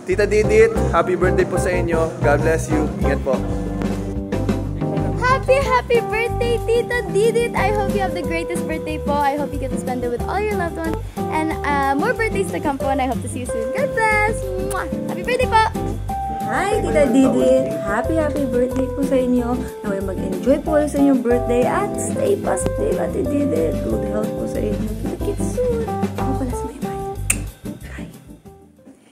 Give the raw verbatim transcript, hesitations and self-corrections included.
Tita Didit, happy birthday po sa inyo. God bless you. Ingat po. Happy, happy birthday, Tita Didit! I hope you have the greatest birthday po. I hope you get to spend it with all your loved ones. And uh, more birthdays to come po, and I hope to see you soon. God bless! Mwah! Happy birthday po! Hi, Tita Didit! Happy, happy birthday po sa inyo. Naway mag-enjoy po kayo sa inyong birthday at stay positive, Ate Didit. Good health po sa inyo. Kita-kits soon!